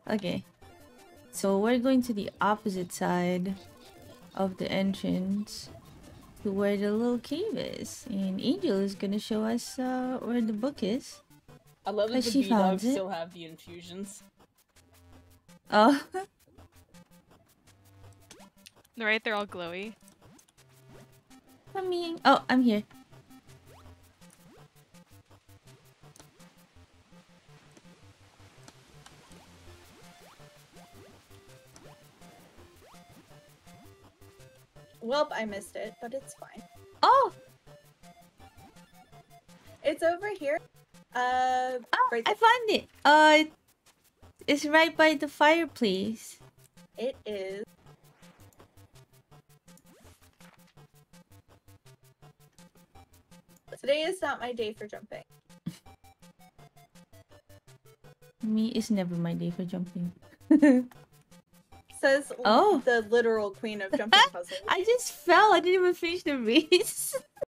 Okay. So we're going to the opposite side of the entrance to where the little cave is. And Angel is gonna show us where the book is. I love that Cause the she bee found dogs it. still have the infusions. Oh. Right, they're all glowy. Coming. Oh, I'm here. Welp, I missed it, but it's fine. Oh! It's over here. Oh, right I there. found it. It's right by the fireplace. It is. Today is not my day for jumping. Me is never my day for jumping. Says Oh. the literal queen of jumping puzzles. I just fell. I didn't even finish the race.